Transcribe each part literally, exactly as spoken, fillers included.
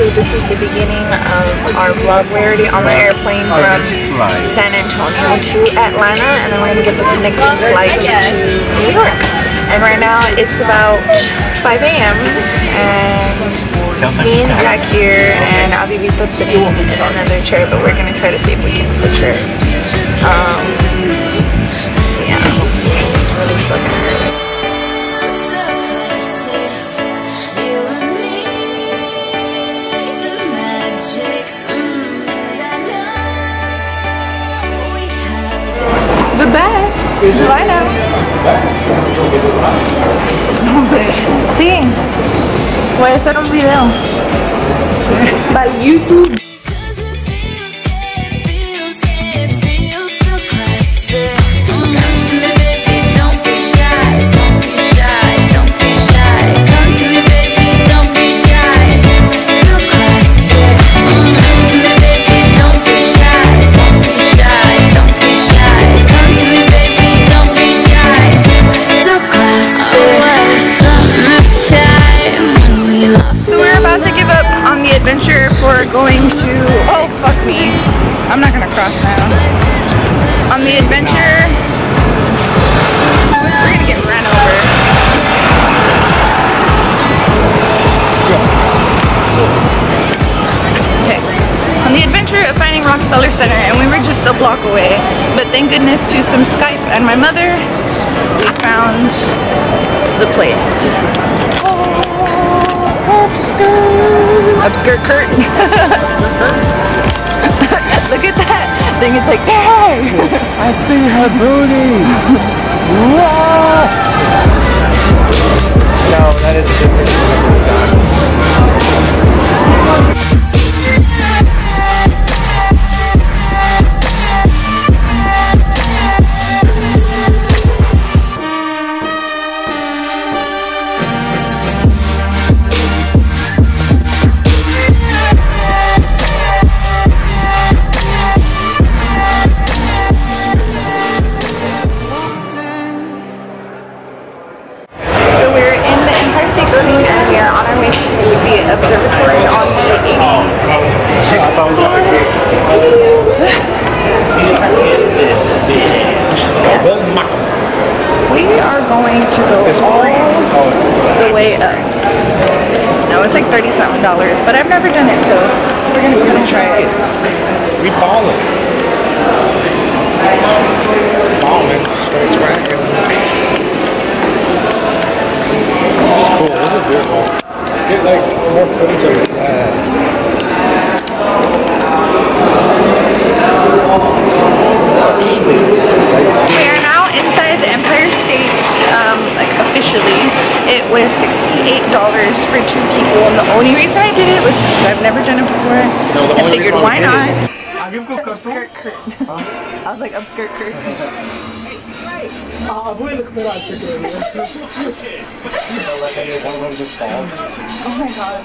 this is the beginning of our vlog. We're already on the airplane from San Antonio to Atlanta, and then we're going to get the connecting flight to New York. And right now it's about five A M and me and Jack here, and Avivita's sitting in another chair, but we're going to try to see if we can switch her. Um, yeah, it's really fucking early. Bye. Bye now. Sí. Voy a hacer un video para YouTube. Adventure for going to, oh fuck me, I'm not gonna cross now. On the adventure, we're gonna get ran over. Okay. On the adventure of finding Rockefeller Center, and we were just a block away, but thank goodness to some Skype and my mother, we found the place. Upskirt Kurt. Look at that thing, it's like, hey! I see her booty! Whoa! No, that is different. Observatory on the eighty-sixth floor. We are going to go all the way up. No, it's like thirty-seven dollars, but I've never done it, so we're gonna go and try it. We ball it. Balling. It's right here. This is cool. This is beautiful. Get like more footage of that. We are now inside the Empire State, um, like officially. It was sixty-eight dollars for two people, and the only reason I did it was because I've never done it before. No, I figured why not? Upskirt Kurt. I was like upskirt Kurt. Ah, voy a esperar que Oh my god.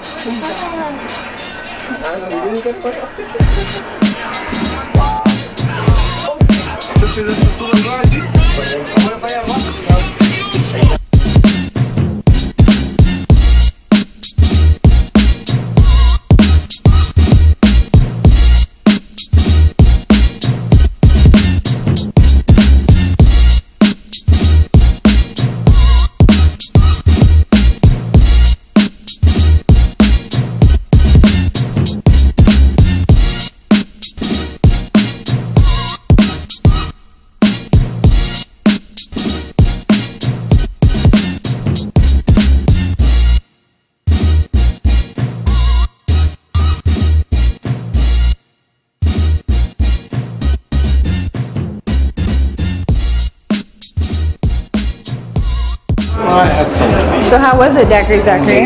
So how was it, Daiquiri Zachary?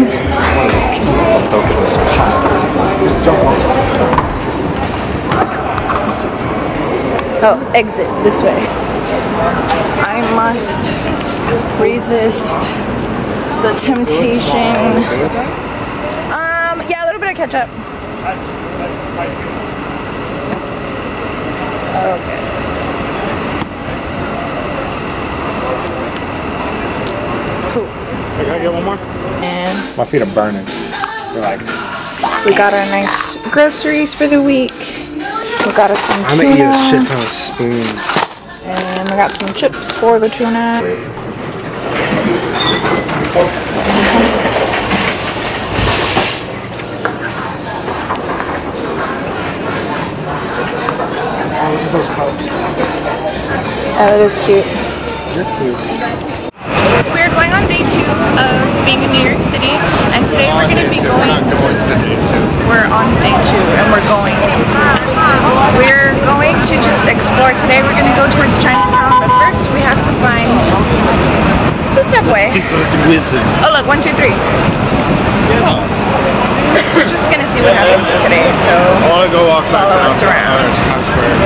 Oh, exit this way. I must resist the temptation. Um, yeah, a little bit of ketchup. Okay. Cool. Can I get one more? And my feet are burning. They're like. We got our nice groceries for the week. We got us some tuna. I'm gonna eat a shit ton of spoons. And we got some chips for the tuna. Oh, that is cute. You're cute. So we're going on day two of being in New York City, and today we're going to be going. We're not going to day two. We're on day two, and we're going. We're going to just explore. Today we're going to go towards Chinatown, but first we have to find the subway. Oh look, one, two, three. Yeah. We're just gonna see what happens today. So I want to go walk back follow us around. Times Square.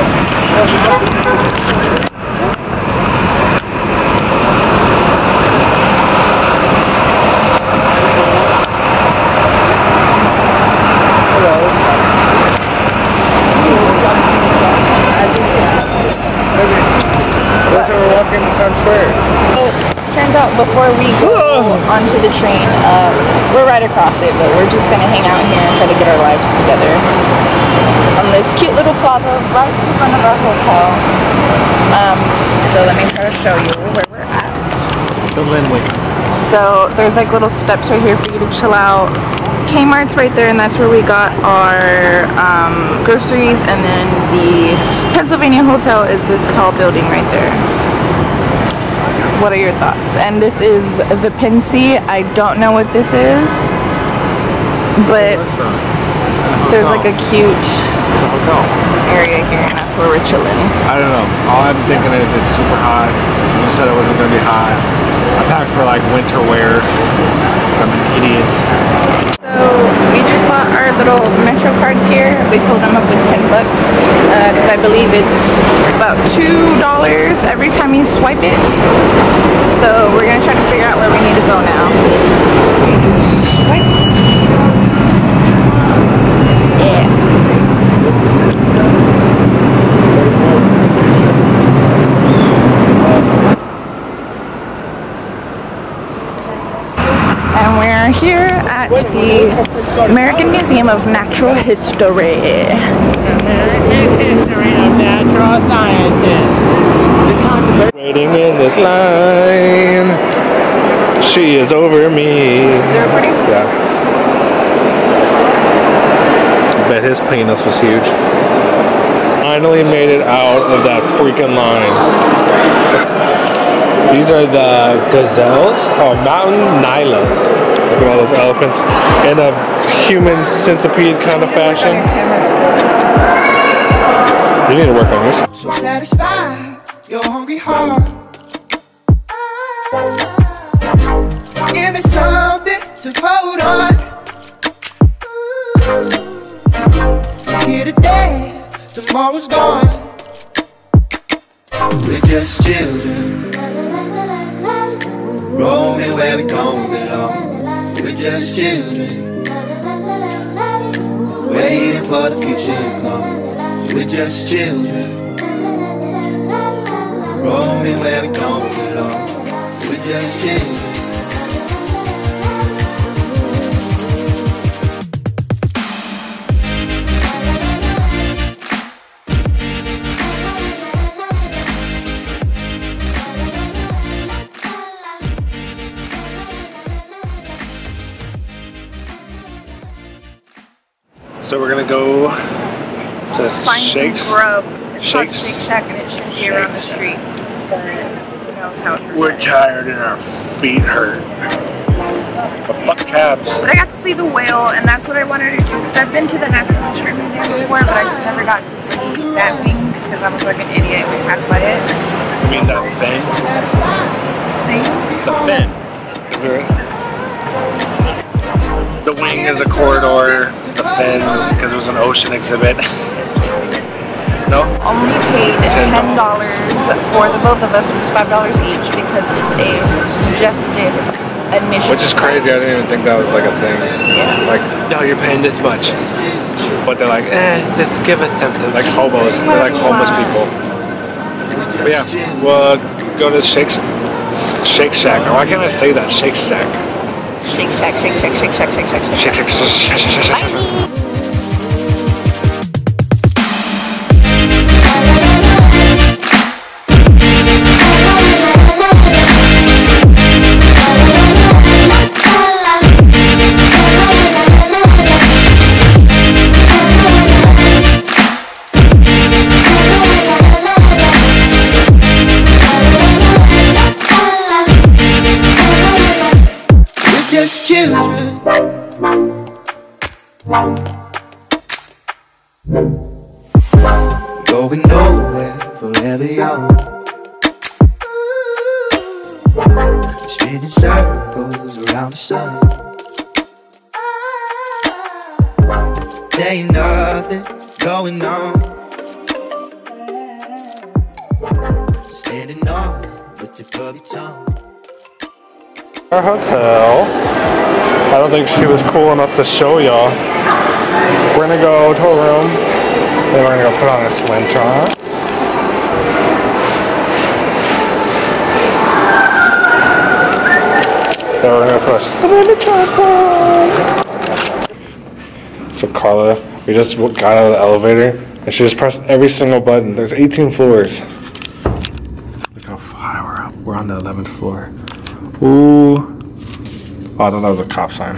Turns out before we go onto the train, uh, we're right across it, but we're just gonna hang out here and try to get our lives together on this cute little plaza right in front of our hotel. Um, so let me try to show you where we're at. The Linwick. So there's like little steps right here for you to chill out. Kmart's right there, and that's where we got our um, groceries, and then the Pennsylvania Hotel is this tall building right there. What are your thoughts? And this is the Pensy. I don't know what this is, but there's like a cute It's a hotel area here, and that's where we're chilling. I don't know. All I'm thinking is it's super hot. You said it wasn't going to be hot. I packed for like winter wear because I'm an idiot. So we just bought our little Metro cards here. We filled them up with ten bucks because uh, I believe it's about two dollars every time you swipe it. So we're gonna try to figure out where we need to go now. Swipe. Yeah. And we're here at the American Museum of Natural History. American History of Natural Sciences. Waiting in this line. She is over me. Is there a pretty? Yeah. I bet his penis was huge. Finally made it out of that freaking line. These are the gazelles, oh, mountain nylas. Look at all those elephants in a human centipede kind of fashion. You need to work on this. So satisfy your hungry heart. Give me something to hold on. Here today, tomorrow's gone. We're just children. Roaming where we don't belong. We're just children, waiting for the future to come. We're just children, roaming where we don't belong. We're just children. So we're gonna go to Find Shakes. some grub. It's Shakes. called Shake Shack, and it should be around the street. But who knows how it's We're tired and our feet hurt. But fuck cabs. But I got to see the whale, and that's what I wanted to do. Because I've been to the Natural History Museum before, but I just never got to see that wing because I was like an idiot when we passed by it. I mean that fin. See? The fin. The wing is a corridor. The fin, because it was an ocean exhibit. No? Only paid ten dollars for the both of us, which is five dollars each, because it's a suggested admission. Which is crazy. I didn't even think that was like a thing. Yeah. Like, no, you're paying this much. But they're like, eh, just give us something. Like hobos. They're like homeless people. But yeah, we'll uh, go to Shake, Shake Shack. Why can't I say that? Shake Shack. Shake Shack, Shake Shack, Shake Shack, Shake Shack, Shake Shack. Shake, shake, shake, shake, shake, shake. Bye. Just children going nowhere, forever young, spinning circles around the sun. There ain't nothing going on, standing on the tip of your tongue. Our hotel. I don't think she was cool enough to show y'all. We're gonna go to a room, then we're gonna go put on our swim trunks. Then we're gonna put our swim trunks on. So Carla, we just got out of the elevator and she just pressed every single button. There's eighteen floors. Look how high we're up. We're on the eleventh floor. Ooh. Oh, I thought that was a cop sign.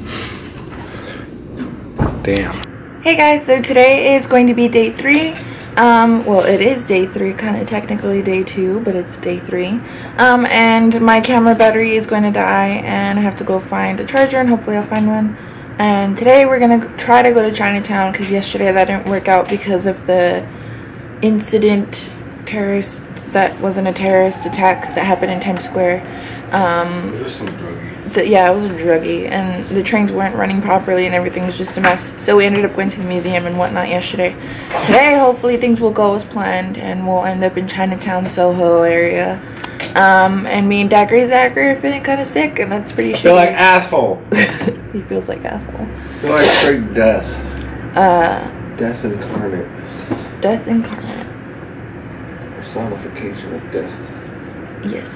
Damn. Hey guys, so today is going to be day three. Um, well, it is day three, kind of technically day two, but it's day three. Um, and my camera battery is going to die, and I have to go find a charger, and hopefully I'll find one. And today we're gonna try to go to Chinatown because yesterday that didn't work out because of the incident terrorist. That wasn't a terrorist attack that happened in Times Square. Um, It was some druggie. the, yeah, it was a druggie, and the trains weren't running properly, and everything was just a mess. So we ended up going to the museum and whatnot yesterday. Today, hopefully, things will go as planned, and we'll end up in Chinatown, Soho area. Um, and me and Dacry Zachary are feeling kind of sick, and that's pretty I shitty. feel like asshole. He feels like asshole. I feel like straight death. Uh, Death incarnate. death incarnate. Personification of death. Yes.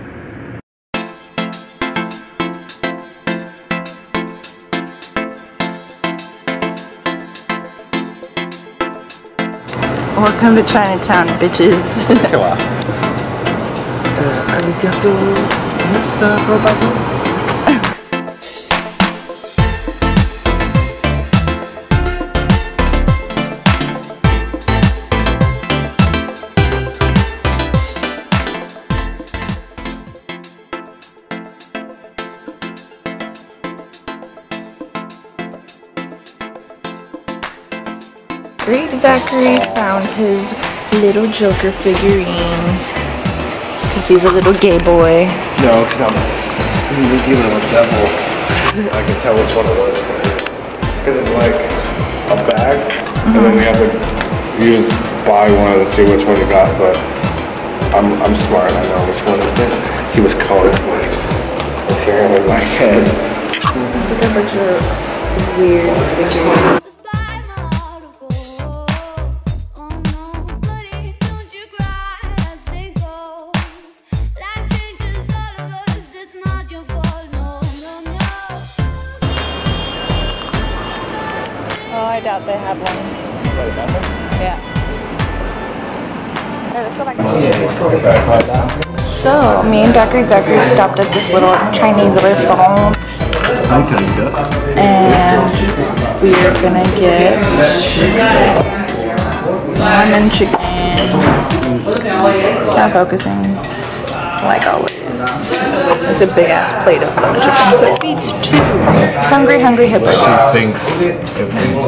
Welcome to Chinatown, bitches. uh, arigato, Mister Robato. Great Zachary found his little Joker figurine because he's a little gay boy. No, because I'm dealing with devil. I can tell which one it was. Because it's like a bag, mm-hmm. and then we have to use buy one and see which one you got. But I'm I'm smart. I know which one it is. He was colorblind. His hair was my head. It's like a bunch of weird figurines. Oh, I doubt they have one. Yeah. So, me and Dacry Zachary stopped at this little Chinese restaurant. And we're gonna get lemon chicken. Not focusing, like always. It's a big ass plate of lemon chicken, so it feeds two hungry, hungry hippos. Thinks it thinks.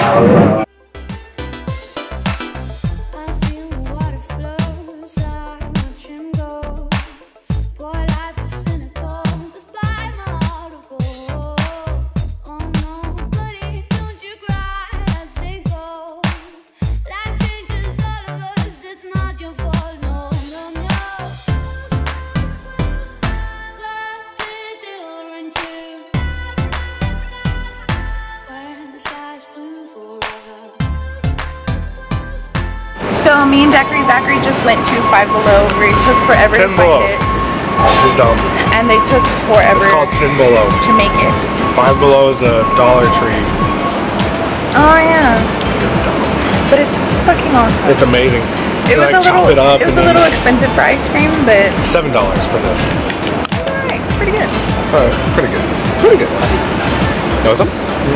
So me and Dacry Zachary just went to Five Below, where it took forever Ten to Below. find it. You're dumb. and they took forever It's called Ten Below. to make it. Five Below is a Dollar Tree. Oh yeah. But it's fucking awesome. It's amazing. It You, was like, a little. chop it up It was and a little then- expensive for ice cream, but Seven dollars for this. alright, pretty good. Uh, pretty good. Pretty good. Awesome.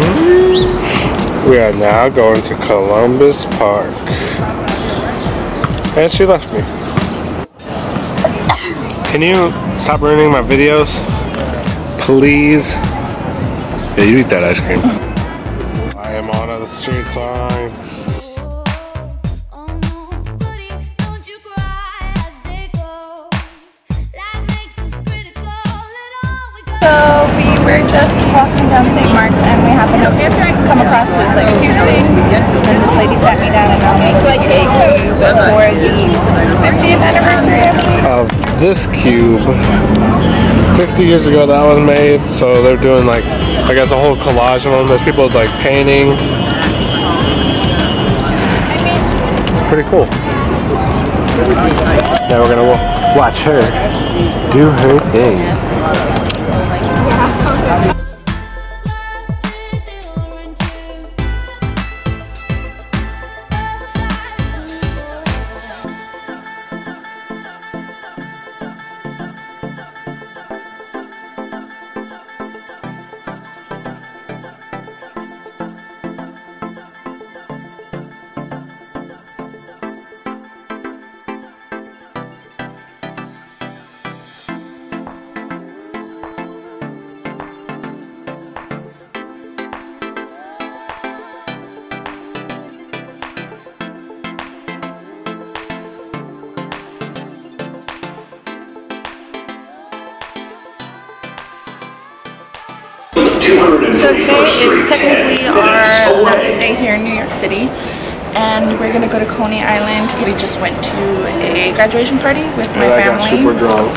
We are now going to Columbus Park. And she left me. Can you stop ruining my videos? Please? Yeah, you eat that ice cream. I am on the street sign. So we were just walking down Saint Mark's and we happened to come across this like cube thing. And this lady sat me down and I'll make like a cube for the fiftieth anniversary, I believe. Of this cube. fifty years ago that was made, so they're doing like, I guess, a whole collage of them. There's people like painting. Pretty cool. Now we're gonna watch her do her thing. So today is technically our last day here in New York City, and we're gonna go to Coney Island. We just went to a graduation party with my I family. got super drunk.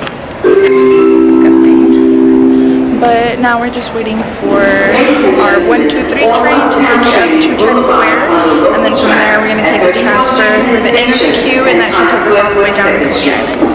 Disgusting. But now we're just waiting for our one two three train to take us up to Times Square, and then from there we're gonna take a transfer for the end of the queue, and that should take us all the way down to Coney Island.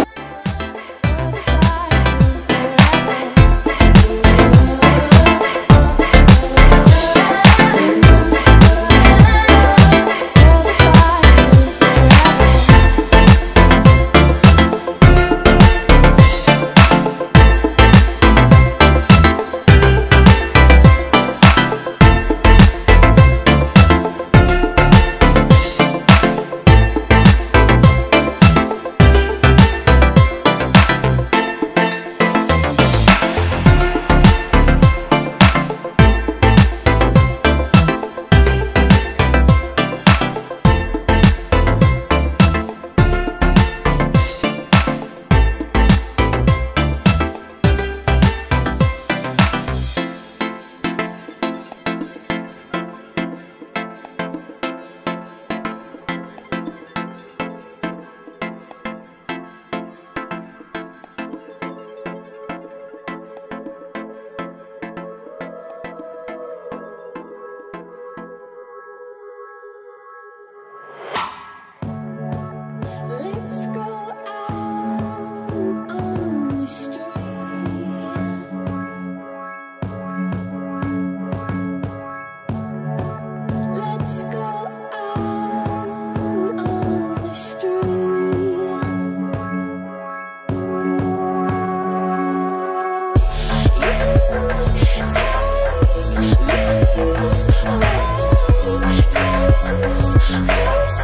Faces, faces.